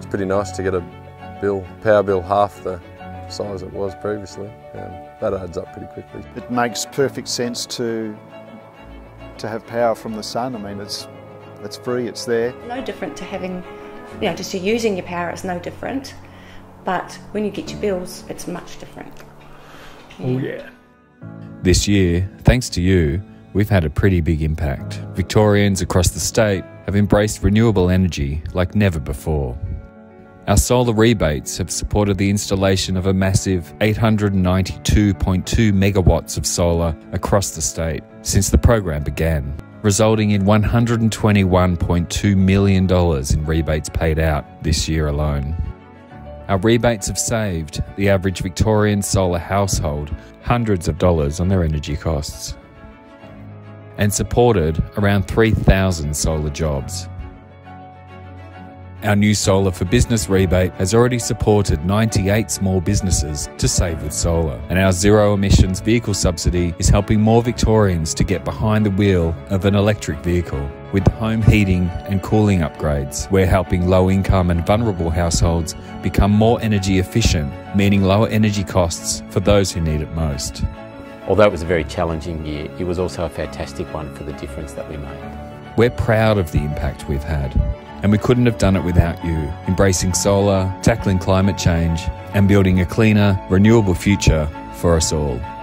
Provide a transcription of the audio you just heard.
pretty nice to get a power bill half the size it was previously. That adds up pretty quickly. It makes perfect sense to have power from the sun. I mean, it's free, it's there. No different to having, just using your power, it's no different. But when you get your bills, it's much different. Oh yeah. This year, thanks to you, we've had a pretty big impact. Victorians across the state have embraced renewable energy like never before. Our solar rebates have supported the installation of a massive 892.2 megawatts of solar across the state since the program began, resulting in $121.2 million in rebates paid out this year alone. Our rebates have saved the average Victorian solar household hundreds of dollars on their energy costs and supported around 3,000 solar jobs. Our new Solar for Business rebate has already supported 98 small businesses to save with solar, and our zero emissions vehicle subsidy is helping more Victorians to get behind the wheel of an electric vehicle. With home heating and cooling upgrades, we're helping low-income and vulnerable households become more energy efficient, meaning lower energy costs for those who need it most. Although it was a very challenging year, it was also a fantastic one for the difference that we made. We're proud of the impact we've had, and we couldn't have done it without you, embracing solar, tackling climate change, and building a cleaner, renewable future for us all.